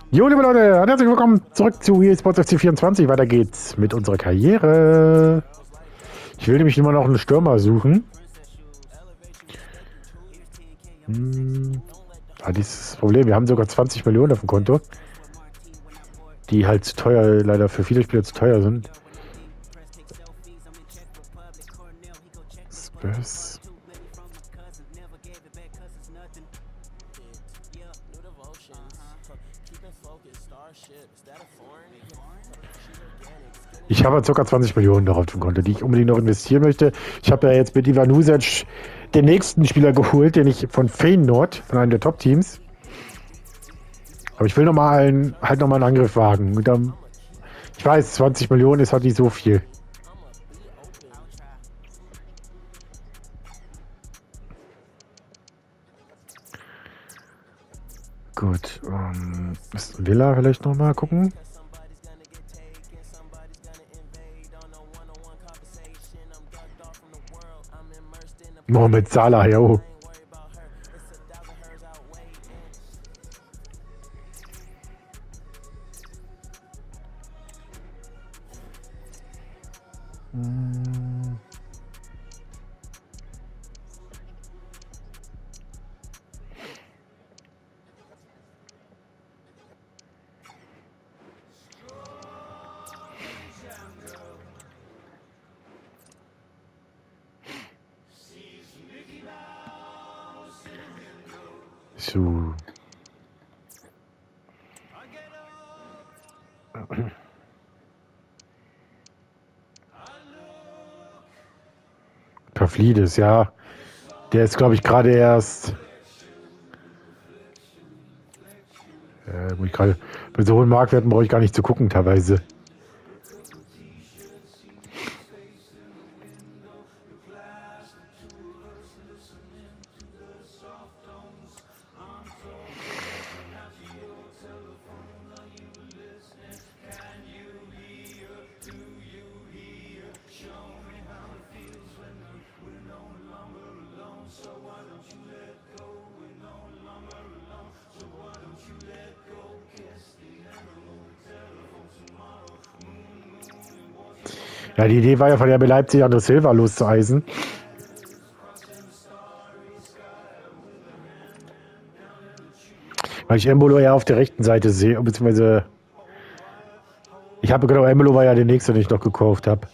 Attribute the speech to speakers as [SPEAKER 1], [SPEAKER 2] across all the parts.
[SPEAKER 1] Jo, liebe Leute, und herzlich willkommen zurück zu eSports FC24. Weiter geht's mit unserer Karriere. Ich will nämlich immer noch einen Stürmer suchen. Dieses Problem, wir haben sogar 20 Millionen auf dem Konto, die halt zu teuer, leider für viele Spieler zu teuer sind. Spurs. Ich habe ca. 20 Millionen noch auf dem Konto, die ich unbedingt noch investieren möchte. Ich habe ja jetzt mit Ivan Usic den nächsten Spieler geholt, den ich von Feyenoord, von einem der Top-Teams. Aber ich will noch mal einen Angriff wagen. Und dann, ich weiß, 20 Millionen ist halt nicht so viel. Gut, ist Villa vielleicht noch mal gucken. Mohamed Salah, jo. So. Pavlidis, ja. Der ist, glaube ich, gerade erst. Bei so hohen Marktwerten brauche ich gar nicht zu gucken, teilweise. Ja, die Idee war ja von RB Leipzig, André Silva loszueisen. Weil ich Embolo eher auf der rechten Seite sehe, beziehungsweise ich habe genau, Embolo war ja der nächste, den ich noch gekauft habe.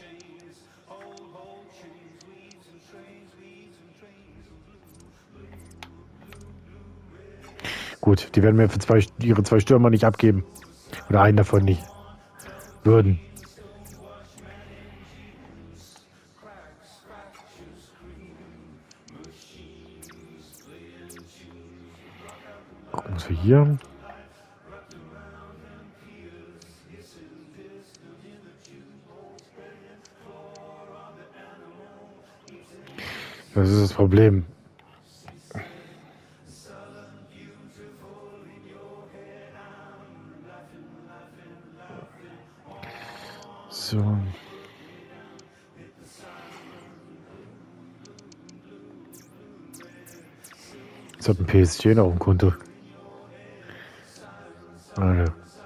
[SPEAKER 1] Gut, die werden mir für ihre zwei Stürmer nicht abgeben. Oder einen davon nicht. Würden. Gucken, was wir hier haben. Das ist das Problem. So. Jetzt hat ein PSG noch im Konto. Ah,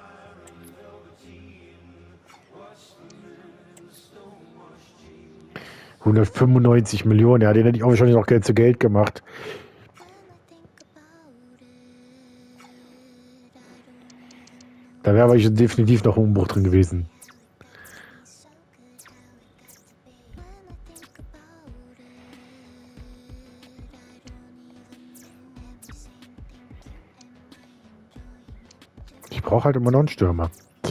[SPEAKER 1] 195 Millionen, ja, den hätte ich auch wahrscheinlich noch Geld zu Geld gemacht. Da wäre aber definitiv noch Umbruch drin gewesen. Ich brauche halt immer noch einen Stürmer.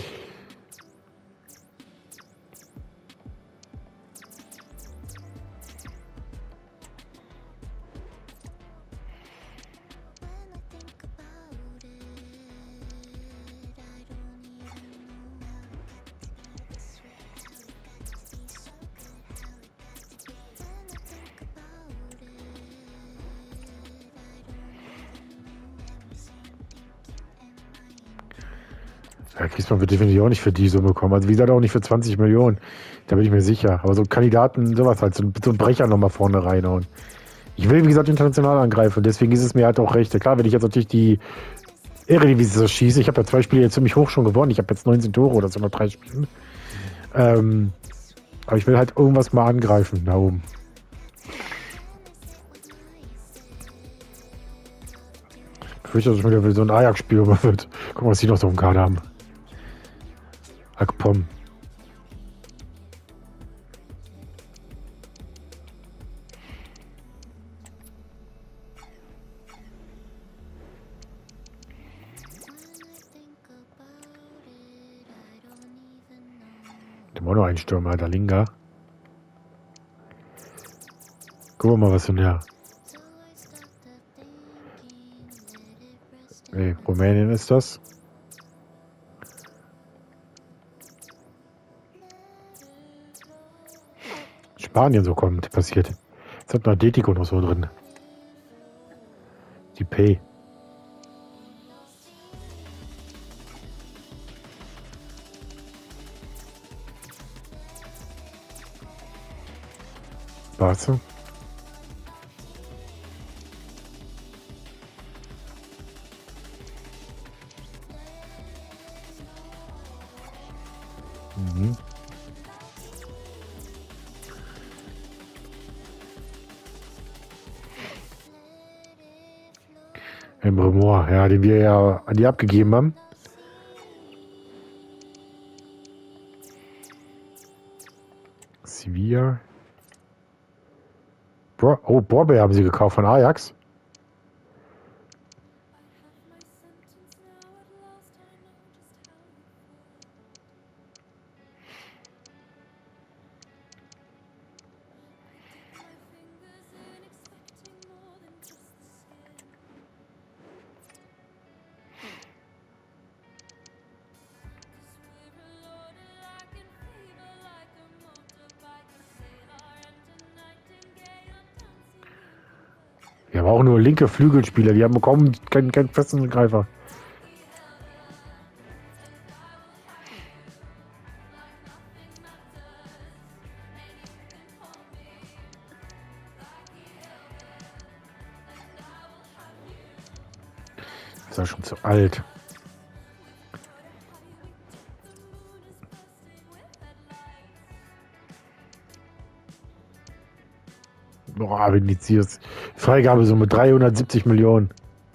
[SPEAKER 1] Ja, Griezmann wird definitiv auch nicht für die Summe kommen. Also wie gesagt, auch nicht für 20 Millionen. Da bin ich mir sicher. Aber so Kandidaten, sowas halt, so ein Brecher nochmal vorne reinhauen. Ich will, wie gesagt, international angreifen. Deswegen ist es mir halt auch recht. Klar, wenn ich jetzt natürlich die Eredivisie schieße. Ich habe ja 2 Spiele jetzt ziemlich hoch schon gewonnen. Ich habe jetzt 19 Tore oder so nach 3 Spielen. Aber ich will halt irgendwas mal angreifen da oben. Ich fürchte, dass es wieder so ein Ajax-Spiel wird. Guck mal, was die noch so im Kader haben. Akpom. Der war noch ein Stürmer, der Linga. Gucken wir mal, was für ein Nee, Rumänien ist das. Spanien so kommt, passiert. Jetzt hat man Atletico noch so drin. Die P. Barca. Mhm. Emre Mor, ja, den wir ja an die abgegeben haben. Sevilla. Oh, Borbe haben sie gekauft von Ajax. Wir haben auch nur linke Flügelspieler. Die haben bekommen keinen festen Greifer. Das ist ja schon zu alt. Boah, Vinicius. Freigabe so mit 370 Millionen.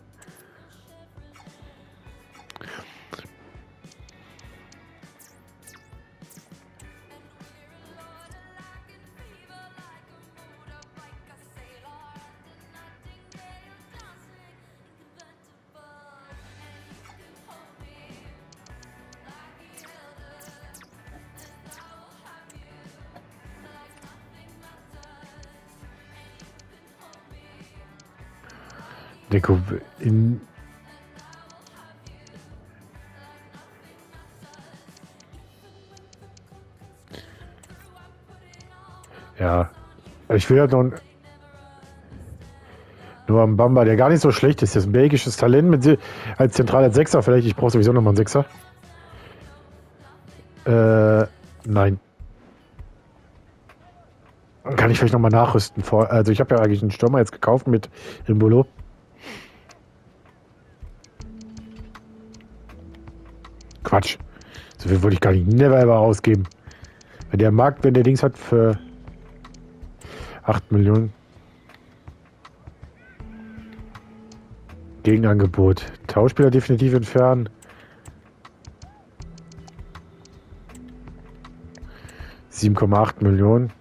[SPEAKER 1] Deko in ja, ich will ja noch nur am Bamba, der gar nicht so schlecht ist. Das ist ein belgisches Talent mit als zentraler Sechser. Vielleicht, ich brauche sowieso nochmal einen Sechser. Nein. Kann ich vielleicht nochmal nachrüsten. Also ich habe ja eigentlich einen Stürmer jetzt gekauft mit Imbolo. Quatsch. So viel wollte ich gar nicht never ever ausgeben. Wenn der Markt, wenn der Dings hat für 8 Millionen. Gegenangebot. Tauschspieler definitiv entfernen. 7,8 Millionen.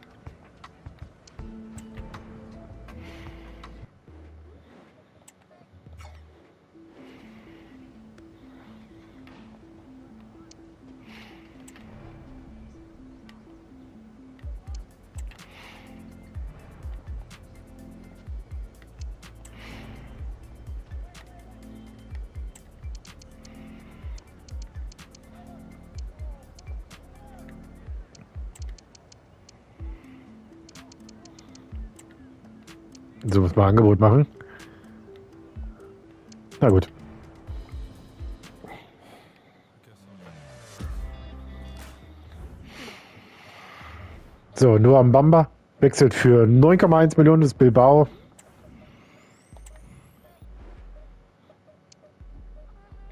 [SPEAKER 1] So muss man ein Angebot machen. Na gut. So, Noah Mbamba wechselt für 9,1 Millionen des Bilbao.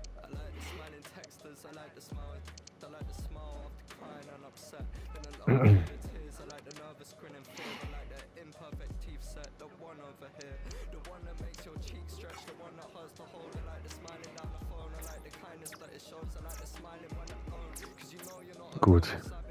[SPEAKER 1] Gut.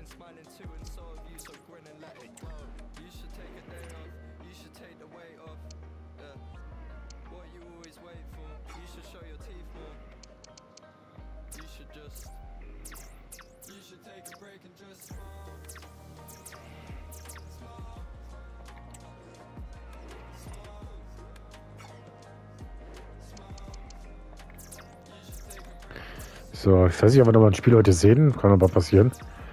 [SPEAKER 1] So, ich weiß nicht, ob wir noch mal ein Spiel heute sehen. Kann aber passieren.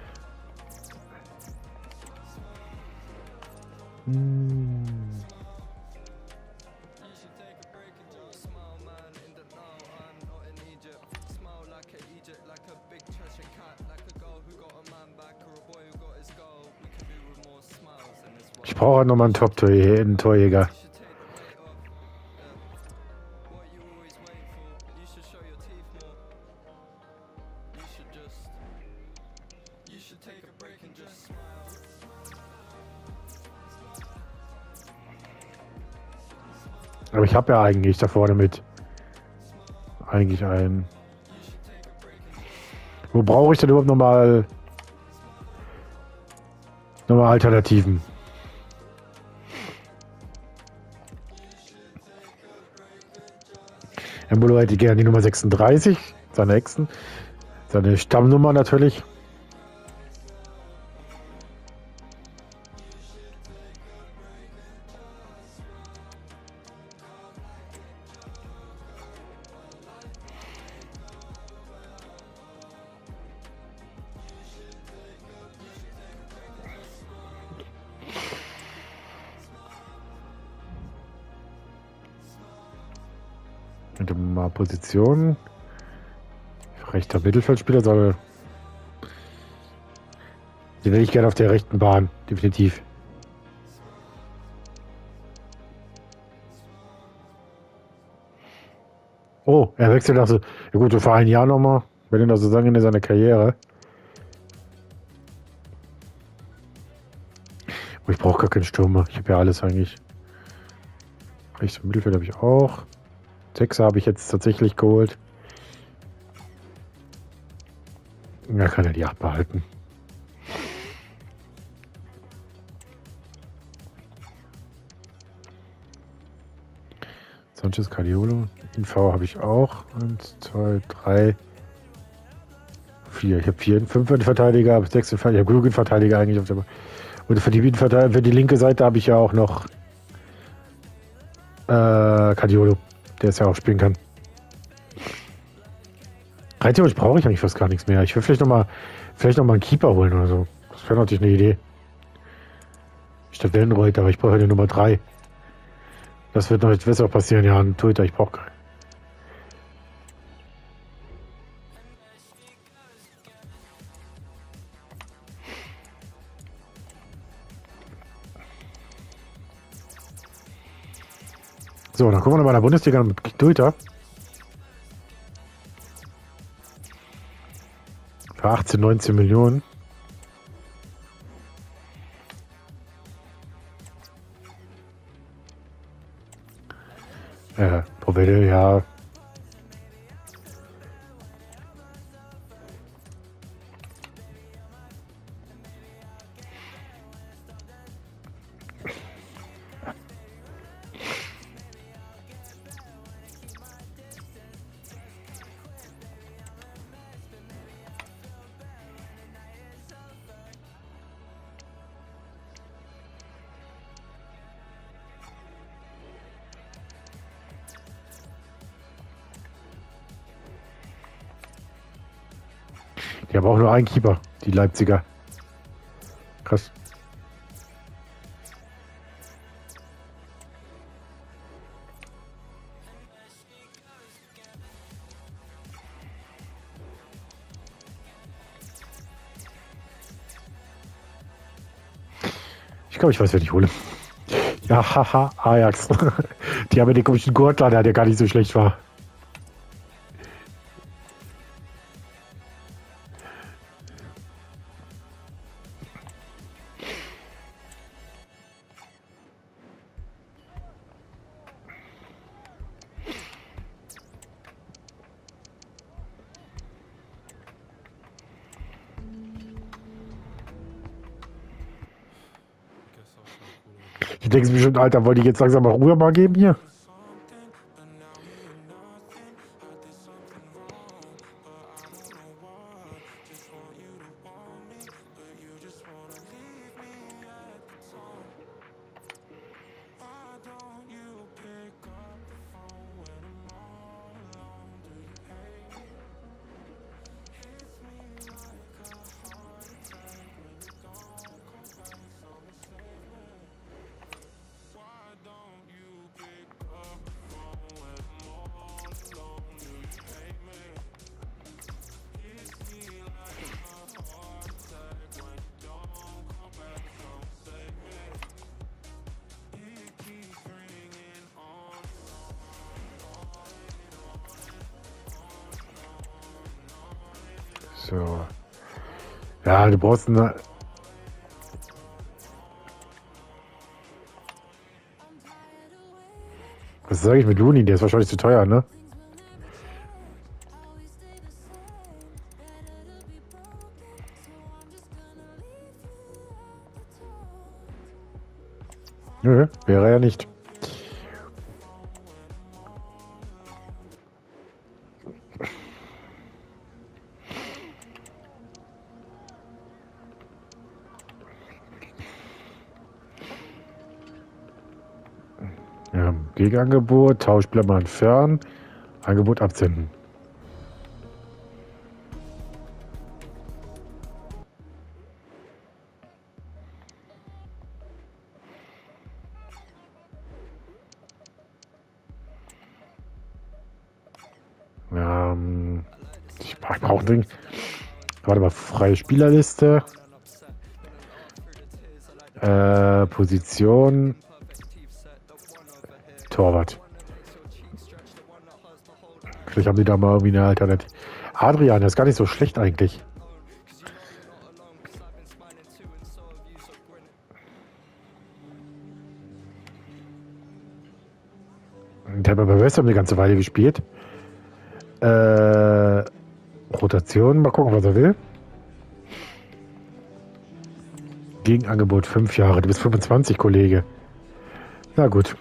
[SPEAKER 1] Ich brauche halt nochmal einen Top-Torjäger. Aber ich habe ja eigentlich da vorne mit eigentlich einen. Wo brauche ich denn überhaupt nochmal Alternativen? Embolo hätte gerne die Nummer 36, seine Stammnummer natürlich. Mal Position. Rechter Mittelfeldspieler soll. Den hätte ich gerne auf der rechten Bahn, definitiv. Oh, er wechselt also. Ja gut, für ein Jahr nochmal. Wenn er noch so sagen in seiner Karriere. Oh, ich brauche gar keinen Stürmer. Ich habe ja alles eigentlich. Rechts Mittelfeld habe ich auch. Sechser habe ich jetzt tatsächlich geholt. Ja, kann er die 8 behalten. Sanchez, Cadiolo. IV habe ich auch. 1, 2, 3, 4. Ich habe 4, 5 Verteidiger, 6 Verteidiger. Ich habe genug Verteidiger eigentlich auf der. Und für die linke Seite habe ich ja auch noch Cadiolo, der es ja auch spielen kann. Rein theoretisch brauche ich eigentlich fast gar nichts mehr. Ich will vielleicht noch mal einen Keeper holen oder so. Das wäre natürlich eine Idee. Statt Wellenreuter, aber ich brauche eine Nummer 3. Das wird noch nicht besser passieren. Ja, ein Torhüter, ich brauche keinen. So, dann gucken wir noch bei der Bundesliga mit Torhüter. Für 18, 19 Millionen. Povede, ja. Die haben auch nur einen Keeper, die Leipziger. Krass. Ich glaube, ich weiß, wer ich hole. Ja, haha, Ajax. Die haben ja den komischen Gurtler, der gar nicht so schlecht war. Du denkst bestimmt, Alter, wollte ich jetzt langsam mal Ruhe mal geben hier? So. Ja, du brauchst eine. Was sage ich mit Looney? Der ist wahrscheinlich zu teuer, ne? Nö, wäre er nicht. Ja, Gegenangebot, Tauschspieler mal entfernen, Angebot absenden. Ich brauche dringend. Warte mal, freie Spielerliste. Position. Torwart. Vielleicht haben die da mal irgendwie eine Alternative. Adrian, der ist gar nicht so schlecht eigentlich. Der hat bei West Ham eine ganze Weile gespielt. Rotation, mal gucken, was er will. Gegenangebot 5 Jahre. Du bist 25, Kollege. Na gut.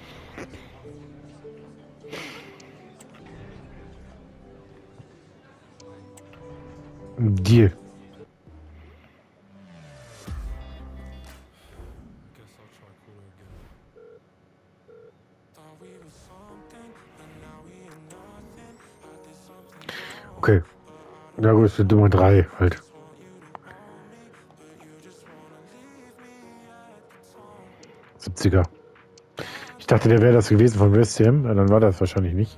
[SPEAKER 1] Deal. Okay. Na gut, es wird Nummer 3 halt. er. Ich dachte, der wäre das gewesen von West Ham. Dann war das wahrscheinlich nicht.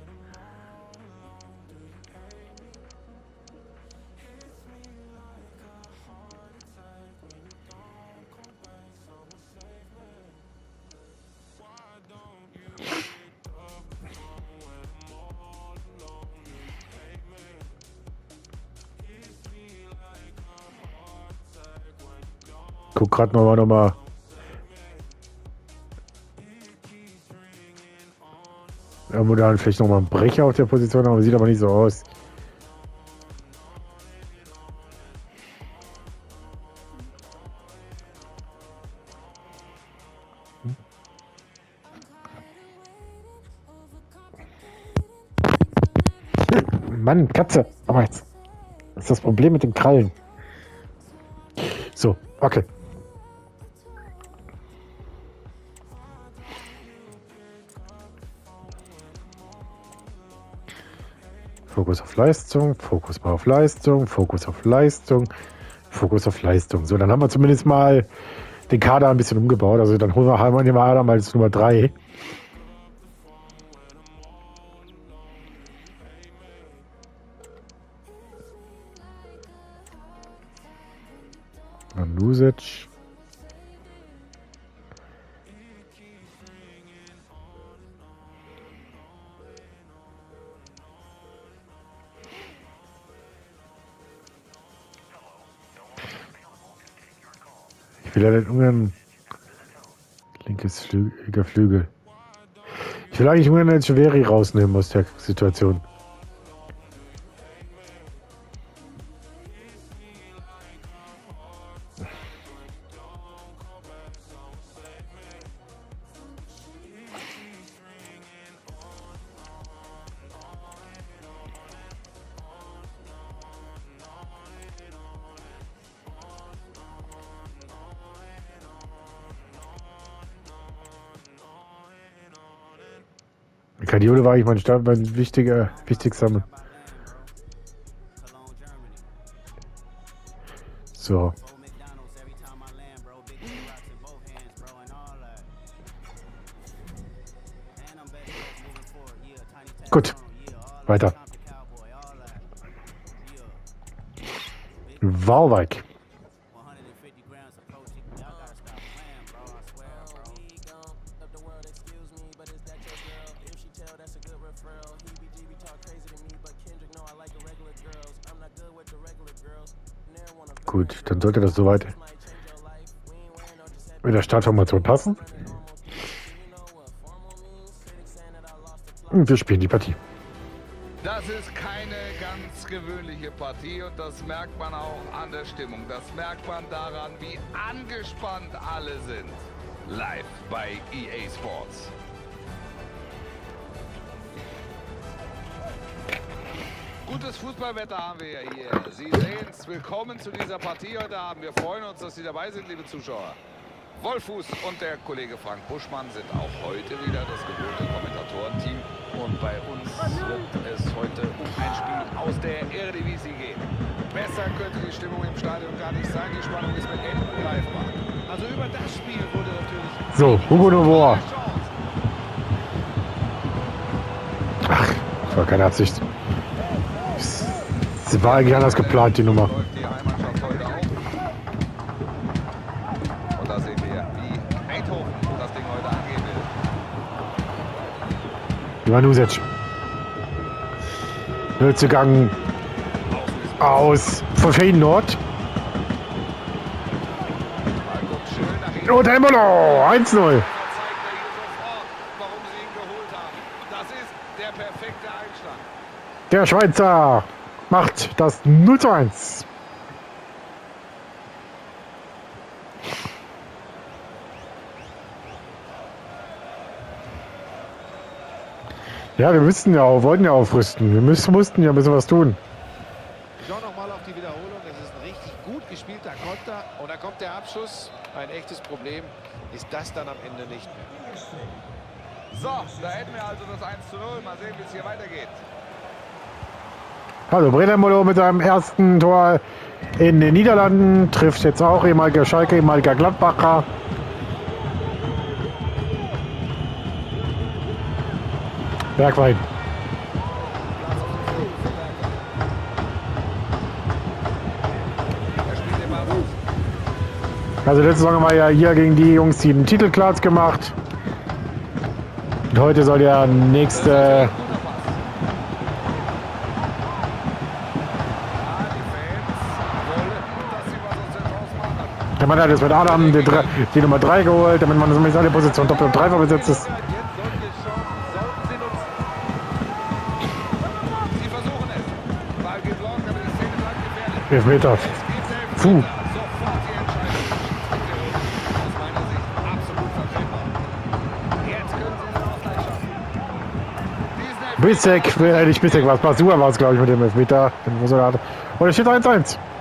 [SPEAKER 1] Guck gerade noch mal. Irgendwo da vielleicht noch mal ein Brecher auf der Position, aber sieht aber nicht so aus. Mann, Katze. Aber jetzt ist das Problem mit den Krallen. So, okay. Fokus auf Leistung, Fokus mal auf Leistung, Fokus auf Leistung, Fokus auf Leistung. So, dann haben wir zumindest mal den Kader ein bisschen umgebaut. Also dann holen wir Adam als Nummer 3. Lusic. Ich will ja nicht ungern linker Flügel. Ich will eigentlich ungern den Cheveri rausnehmen aus der Situation. Guardiola war eigentlich mein wichtigster Mann. So. Gut. Weiter. Waalwijk. Gut, dann sollte das soweit mit der Startformation passen. Und wir spielen die Partie.
[SPEAKER 2] Das ist keine ganz gewöhnliche Partie und das merkt man auch an der Stimmung. Das merkt man daran, wie angespannt alle sind. Live bei EA Sports. Gutes Fußballwetter haben wir ja hier. Sie sehen es. Willkommen zu dieser Partie heute Abend. Wir freuen uns, dass Sie dabei sind, liebe Zuschauer. Wolfuß und der Kollege Frank Buschmann sind auch heute wieder das gewohnte Kommentatorenteam. Und bei uns wird es heute um ein Spiel aus der Eredivisie gehen. Besser könnte die Stimmung im Stadion gar nicht sein. Die Spannung ist mit Enden greifbar. Also über das Spiel wurde natürlich...
[SPEAKER 1] So, Hugo Novoa. Ach, das war keine Absicht. Sie war eigentlich anders geplant, die Nummer.
[SPEAKER 2] Die Heimmannschaft heute auch. Und da sehen wir, wie Eindhoven das Ding heute angehen will.
[SPEAKER 1] Ivanusic. Nullzugang aus von Feyenoord. Und Embolo, 1-0.
[SPEAKER 2] Warum sie ihn geholt haben. Das ist der perfekte Einstand.
[SPEAKER 1] Der Schweizer macht das 0-1. Ja, wir wollten ja aufrüsten. Wir mussten ja ein bisschen was tun.
[SPEAKER 3] Schau nochmal auf die Wiederholung. Das ist ein richtig gut gespielter Konter. Und da kommt der Abschuss. Ein echtes Problem ist das dann am Ende nicht mehr.
[SPEAKER 2] So, da hätten wir also das 1:0. Mal sehen, wie es hier weitergeht.
[SPEAKER 1] Also Brennembolo mit seinem ersten Tor in den Niederlanden. Trifft jetzt auch ehemaliger Schalke, ehemaliger Gladbacher. Bergwein. Also letzte Saison haben wir ja hier gegen die Jungs die den Titel klar gemacht. Und heute soll der nächste... Der Mann hat jetzt mit Adam die Nummer 3 geholt, damit man in seine Position Doppel- und Dreifach besetzt ist. Elfmeter. Puh. Bissek, nicht Bissek, was Basua war es, glaube ich, mit dem Elfmeter. Und es steht 1-1.
[SPEAKER 3] Enge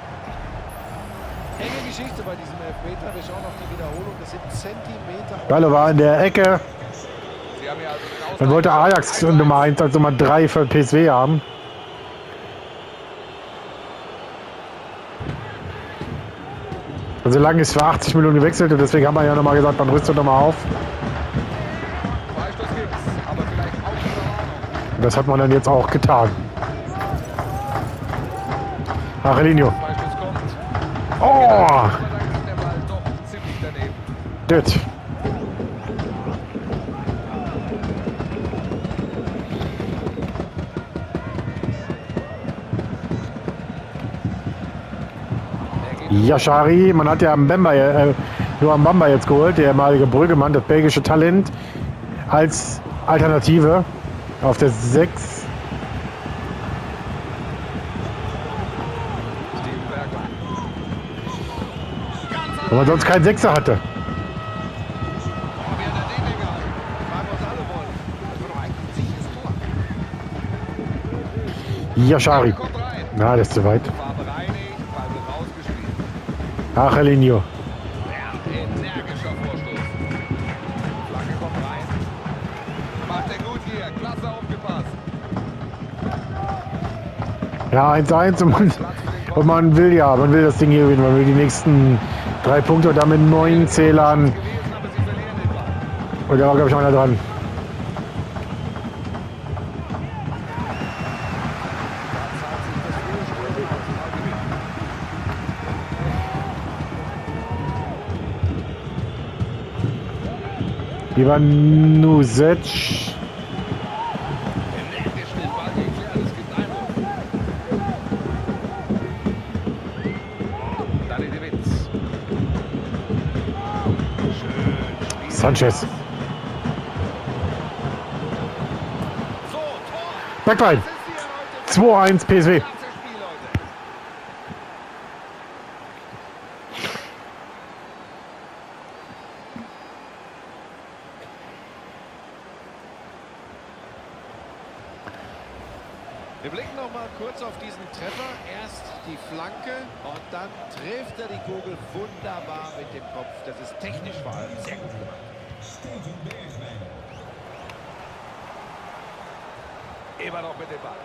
[SPEAKER 3] Geschichte bei diesem Elfmeter. Wir schauen auf die Wiederholung. Das sind Zentimeter.
[SPEAKER 1] Balle war in der Ecke. Man wollte Ajax Nummer 1 als Nummer 3 für PSW haben. Also lang ist für 80 Millionen gewechselt und deswegen haben wir ja nochmal gesagt, man rüstet nochmal auf. Und das hat man dann jetzt auch getan. Arelinho. Oh! Gut. Yashari, man hat ja nur am Bamba jetzt geholt, der ehemalige Brüggemann, das belgische Talent, als Alternative auf der 6. Wo man sonst keinen Sechser hatte. Yashari. Na, das ist zu weit. Arelinho.
[SPEAKER 2] Energischer Vorstoß. Flanke kommt rein. Macht macht er gut hier. Klasse aufgepasst.
[SPEAKER 1] Ja, 1-1 und man will das Ding hier gewinnen. Man will die nächsten 3 Punkte und damit 9 Zählern.
[SPEAKER 2] Gewesen, aber sie verlieren den Ball.
[SPEAKER 1] Und da war, glaube ich, noch einer dran. Ivanusic.
[SPEAKER 2] Energisch den Ball geklärt. Es gibt Einwurf. Dani de Witz. Schön.
[SPEAKER 1] Sanchez.
[SPEAKER 2] So, Tor.
[SPEAKER 1] Backbein.
[SPEAKER 2] Das ist hier heute
[SPEAKER 1] 2-1 PSW.
[SPEAKER 2] das Spiel, Leute.
[SPEAKER 3] Wir blicken noch mal kurz auf diesen Treffer. Erst die Flanke und dann trifft er die Kugel wunderbar mit dem Kopf. Das ist technisch vor allem sehr gut gemacht.
[SPEAKER 2] Immer noch mit dem Ball.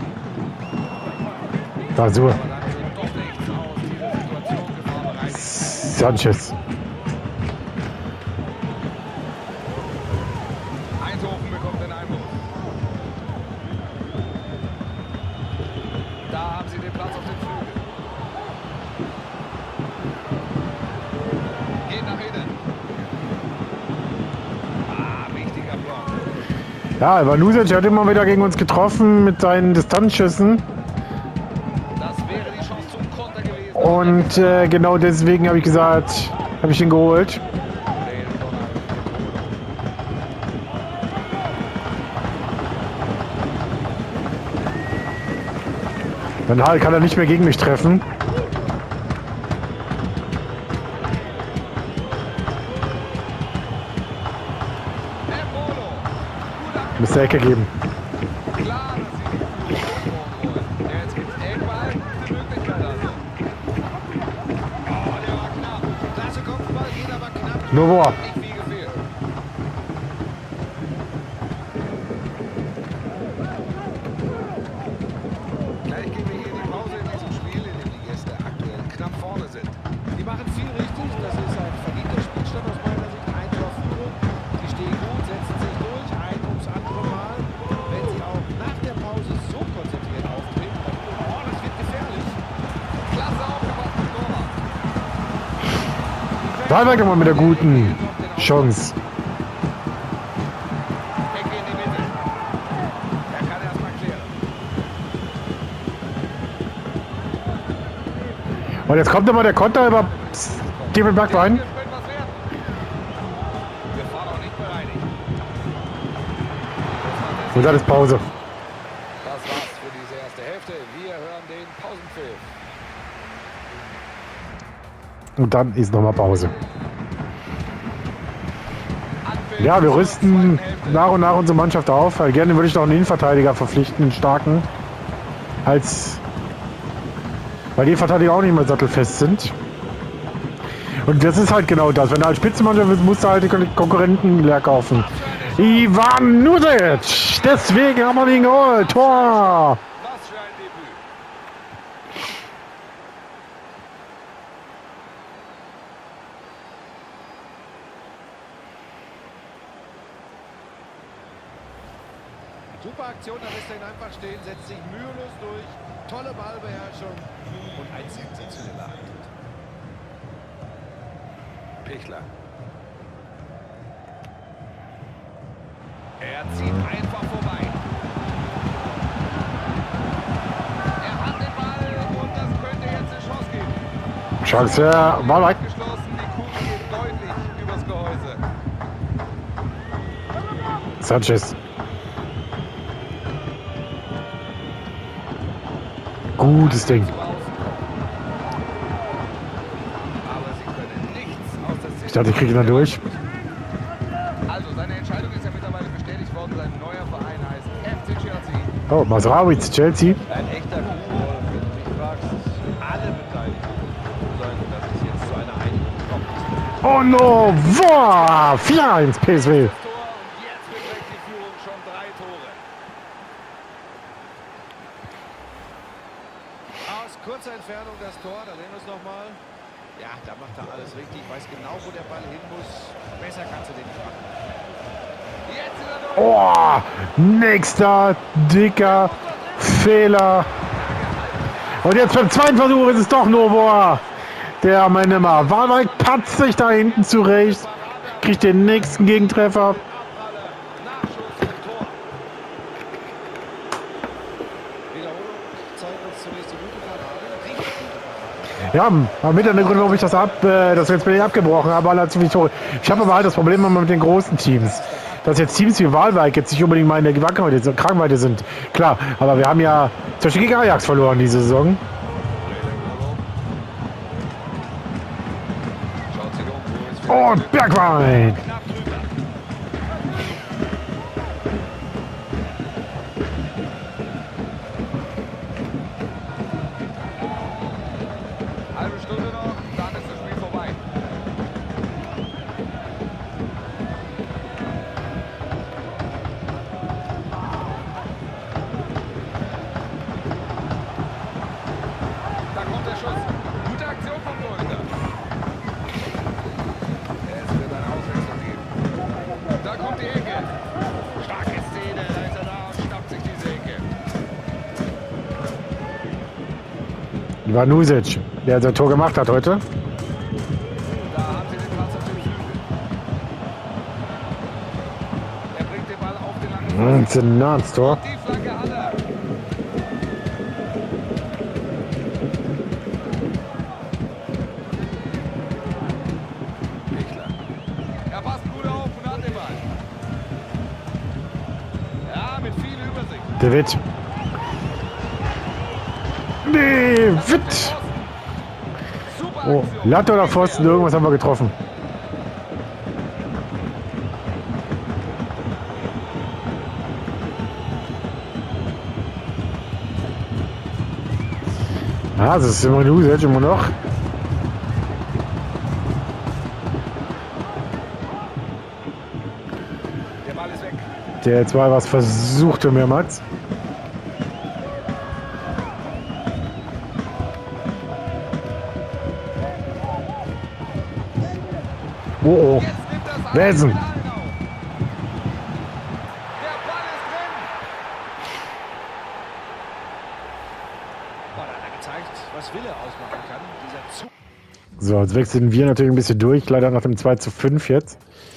[SPEAKER 1] Da so.
[SPEAKER 2] Aber dann sieht doch nichts aus. Diese Situation gefahrbereit.
[SPEAKER 1] Sanchez.
[SPEAKER 2] Eindhoven bekommt den Einwurf. Da haben sie den Platz auf den Flügel. Geht nach innen. Wichtiger Block.
[SPEAKER 1] Ja, Ivanusic hat immer wieder gegen uns getroffen mit seinen Distanzschüssen.
[SPEAKER 2] Das wäre die Chance zum Konter gewesen.
[SPEAKER 1] Und genau deswegen habe ich gesagt, habe ich ihn geholt. Dann halt kann er nicht mehr gegen mich treffen. Müsste Ecke geben.
[SPEAKER 2] Klar, dass sie die wollen. Jetzt gibt es Eckball. Die Möglichkeit also. Oh, der war knapp.
[SPEAKER 3] Klasse Kopfball, geht aber knapp.
[SPEAKER 1] Nur wo?
[SPEAKER 2] Nicht wie gefehlt. Gleich gehen wir hier in die Pause in diesem Spiel, in dem die Gäste aktuell knapp vorne sind.
[SPEAKER 3] Die machen viel richtig. Das ist ein verdienter Spielstand aus meiner Sicht. Ein Tor Führung. Sie stehen gut, setzen sich durch. Ein ums andere Mal. Wenn sie auch nach der Pause so konzentriert auftreten, dann das wird gefährlich.
[SPEAKER 2] Klasse aufgepasst vom Torwart.
[SPEAKER 1] Da weiter mal mit der guten Chance.
[SPEAKER 2] Ecke in die Mitte. Er kann erstmal klären.
[SPEAKER 1] Und jetzt kommt immer der Konter über Steven Backbein.
[SPEAKER 2] Hier könnte was werden. Wir fahren auch nicht bereinigt.
[SPEAKER 1] Und dann ist Pause.
[SPEAKER 2] Das war's für diese erste Hälfte. Wir hören den Pausenpfiff.
[SPEAKER 1] Und dann ist nochmal Pause.
[SPEAKER 2] Anpfiff
[SPEAKER 1] Ja, wir
[SPEAKER 2] zur
[SPEAKER 1] rüsten
[SPEAKER 2] zweiten Hälfte.
[SPEAKER 1] nach und nach unsere Mannschaft auf. Weil gerne würde ich noch einen Innenverteidiger verpflichten, einen starken. Weil die Verteidiger auch nicht mehr sattelfest sind. Und das ist halt genau das. Wenn du als Spitzenmannschaft bist, musst du halt die Konkurrenten leer kaufen. Ivanusic! Deswegen haben wir ihn geholt. Tor!
[SPEAKER 2] Was für ein Debüt.
[SPEAKER 3] Super Aktion, da lässt er ihn einfach stehen, setzt sich mühelos durch. Tolle Ballbeherrschung und ein sensationeller Antritt.
[SPEAKER 2] Pichler. Er zieht einfach vorbei. Er hat den Ball und das könnte jetzt eine Chance geben.
[SPEAKER 1] Chance, war weit.
[SPEAKER 2] Geschlossen, die Kugel geht deutlich übers Gehäuse.
[SPEAKER 1] Sanchez. Gutes Ding.
[SPEAKER 2] Aber sie können nichts aus der Szene.
[SPEAKER 1] Ich dachte, ich kriege ihn dann durch.
[SPEAKER 2] Also, seine Entscheidung ist ja mittlerweile bestätigt worden. Sein neuer Verein heißt FC Chelsea.
[SPEAKER 1] Oh, Masraoui, Chelsea.
[SPEAKER 3] Ein echter Fußball, wenn du mich fragst. Alle Beteiligten sagen, dass es jetzt zu einer Einigung kommt.
[SPEAKER 1] Oh no! Boah! 4-1 PSW.
[SPEAKER 2] Tor und jetzt beträgt die Führung schon
[SPEAKER 3] verteidigen muss. Besser kannst du den nicht machen.
[SPEAKER 1] Oh, nächster dicker Fehler. Und jetzt beim zweiten Versuch ist es doch Novoa. Der am Ende mal Warwijk patzt sich da hinten zurecht. Kriegt den nächsten Gegentreffer. Ja, mit an der Grund, warum ich das jetzt bin ich abgebrochen habe, alle ziemlich Tore. Ich habe aber halt das Problem immer mit den großen Teams. Dass jetzt Teams wie Waalwijk jetzt nicht unbedingt mal in der Kragenweite sind. Klar, aber wir haben ja zum Beispiel gegen Ajax verloren diese Saison. Und Bergwijn!
[SPEAKER 2] Halbe Stunde noch, dann ist das Spiel vorbei. Da kommt der Schuss. Gute Aktion vom Torhüter. Es wird eine Auswechslung geben. Da kommt die Ecke. Starke Szene, da ist er da und schnappt sich diese Ecke.
[SPEAKER 1] Ivanusic, der sein Tor gemacht hat heute.
[SPEAKER 2] Da haben sie den Platz auf dem Flügel. Er bringt den Ball auf den langen
[SPEAKER 1] Ist ein nah ans Tor.
[SPEAKER 2] Die Flanke hat er. Michler. Er passt gut auf und hat den Ball. Ja, mit viel Übersicht.
[SPEAKER 1] Der Witt. Nee, Witt.
[SPEAKER 2] Super
[SPEAKER 1] Oh,
[SPEAKER 2] Aktion.
[SPEAKER 1] Latte oder Pfosten, irgendwas haben wir getroffen. Ah, das ist immer Ivanusic immer noch.
[SPEAKER 2] Der Ball ist weg.
[SPEAKER 1] Der jetzt mal was versuchte mehrmals. Oh oh.
[SPEAKER 2] Jetzt nimmt das
[SPEAKER 1] Welsen.
[SPEAKER 2] Der Ball ist drin.
[SPEAKER 3] Boah, da hat er gezeigt, was Wille ausmachen kann. Dieser Zug.
[SPEAKER 1] So, jetzt wechseln wir natürlich ein bisschen durch. Leider nach dem 2:5 jetzt.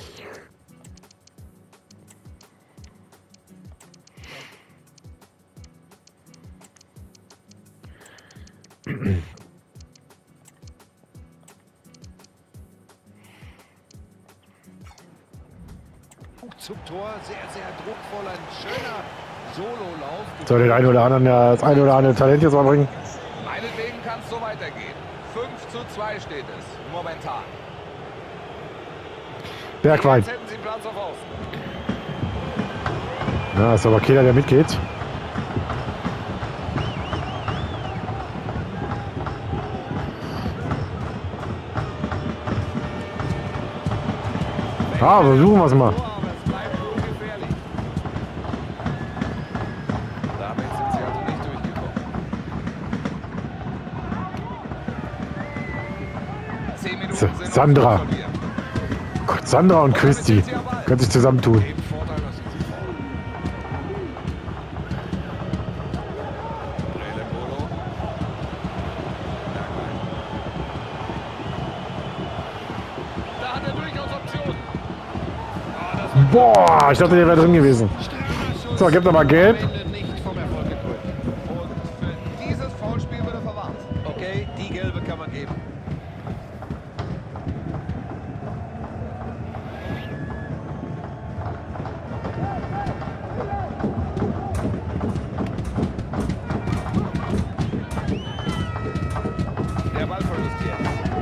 [SPEAKER 3] Zum Tor, sehr, sehr druckvoll, ein schöner Sololauf.
[SPEAKER 1] So, den einen oder anderen, das eine oder andere Talent jetzt mal bringen.
[SPEAKER 2] Meinetwegen kann es so weitergehen. 5:2 steht es momentan.
[SPEAKER 1] Bergwijn.
[SPEAKER 2] Jetzt hätten sie Platz auf Außen.
[SPEAKER 1] Ja, ist aber keiner, der mitgeht. Ah, versuchen wir es mal.
[SPEAKER 2] Aber es bleibt ungefährlich. Damit sind sie also nicht durchgekommen. 10 Minuten sind noch
[SPEAKER 1] Sandra.
[SPEAKER 2] zu verlieren.
[SPEAKER 1] Gott, Sandra und Christi können sich zusammentun.
[SPEAKER 3] Im Vorteil, was sie sich fordern.
[SPEAKER 2] Relembolo. Da hat er durchaus Optionen.
[SPEAKER 1] Boah, ich dachte, der wäre drin gewesen. So, gibt aber gelb.
[SPEAKER 3] Am Ende nicht vom Erfolg gekrönt.
[SPEAKER 2] Und für dieses Foulspiel wird er verwarnt.
[SPEAKER 3] Okay, die gelbe kann man geben.
[SPEAKER 2] Der Ball verlustiert.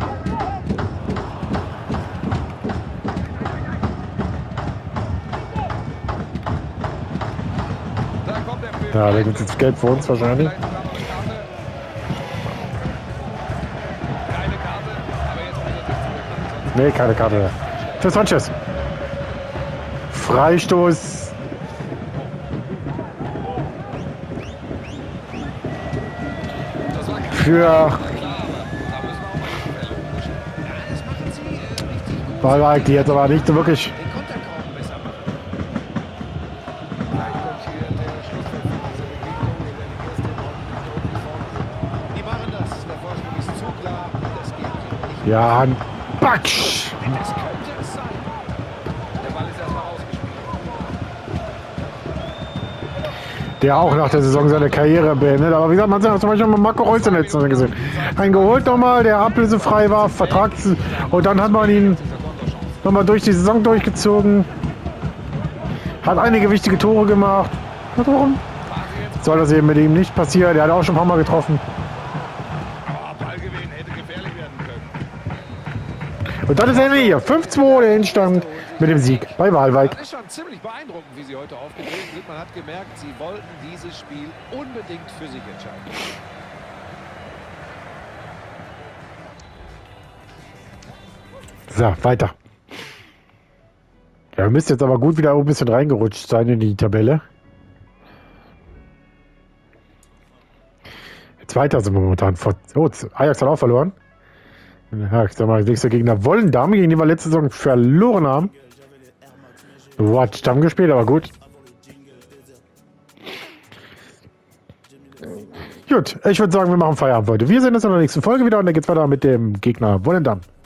[SPEAKER 2] Da kommt der Pfiff.
[SPEAKER 1] Ja, da gibt es jetzt gelb für uns wahrscheinlich.
[SPEAKER 2] Vielleicht sogar noch eine Karte. Keine Karte, aber jetzt muss er sich zurücknehmen.
[SPEAKER 1] Nee, keine Karte mehr. Für Sanchez. Freistoß.
[SPEAKER 2] Das war kein
[SPEAKER 1] Für
[SPEAKER 2] klar, aber da müssen wir auch mal die Fälle umwischen.
[SPEAKER 3] Ja, das machen sie richtig gut.
[SPEAKER 1] Weil die jetzt aber nicht so wirklich.
[SPEAKER 3] Den Konter kaum besser machen. Gleich kommt hier der Schlusspfiff für diese Begegnung. Wir werden die erste ordentlich vorne. Die machen das. Der Vorsprung ist zu klar. Das geht nicht.
[SPEAKER 1] Ja, ein Batsch!
[SPEAKER 3] Das könnte es sein.
[SPEAKER 2] Der Ball ist erstmal rausgespielt.
[SPEAKER 1] Der auch nach der Saison seine Karriere beendet. Aber wie gesagt, man hat zum Beispiel mal Marco Reus in der letzten Saison gesehen. Einen geholt nochmal, der ablösefrei war, Vertrag. Und dann hat man ihn nochmal durch die Saison durchgezogen. Hat einige wichtige Tore gemacht. Und warum soll das eben mit ihm nicht passieren? Der hat auch schon ein paar Mal getroffen.
[SPEAKER 2] Oh, Ballgewinn hätte gefährlich werden können.
[SPEAKER 1] Und dann ist er hier. 5-2 der Endstand mit dem Sieg bei Waalwijk.
[SPEAKER 3] Das ist schon ziemlich beeindruckend, wie sie heute aufgetreten sind. Man hat gemerkt, sie wollten dieses Spiel unbedingt für sich entscheiden.
[SPEAKER 1] So, weiter. Ja, ihr müsst jetzt aber gut wieder ein bisschen reingerutscht sein in die Tabelle. Jetzt weiter sind wir momentan. Oh, Ajax hat auch verloren. Ja, ich sag mal, nächster Gegner Volendam, gegen die wir letzte Saison verloren haben. What, Stamm gespielt, aber gut. Gut, ich würde sagen, wir machen Feierabend heute. Wir sehen uns in der nächsten Folge wieder und dann geht's weiter mit dem Gegner Volendam.